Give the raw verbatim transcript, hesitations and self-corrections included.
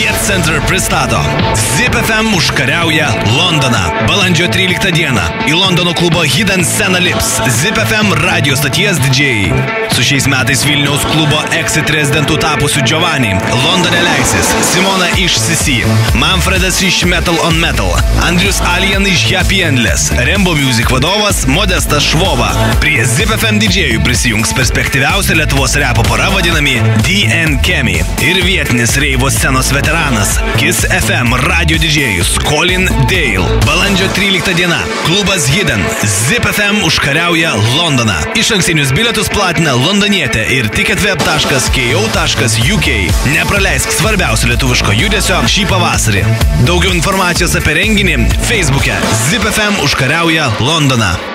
Viet Center pristato Zip F M užkariauja Londoną. Balandžio tryliktą dieną į Londono klubo Hidden Scena lips Zip F M radio stoties didžėjai. Su šiais metais Vilniaus klubo Exit rezidentų tapusiu Giovanni Londone leisis Simona iš C C, Manfredas iš Metal on Metal, Andrius Alien iš Happy Endless, Rembo Music vadovas Modestas Švova. Prie Zip F M didžėjų prisijungs perspektyviausia Lietuvos repo pora vadinami D N Kemi ir vietinis reivo scenos veteranas Kiss F M radio didžėjus Colin Dale. Balandžio tryliktą diena klubas Hidden Zip F M užkariauja Londoną. Išankstinius bilietus platina Londonietė ir ticketweb taškas ko taškas uk. Nepraleisk svarbiausio lietuviško judesio šį pavasarį. Daugiau informacijos apie renginį Facebook'e Zip F M užkariauja Londoną.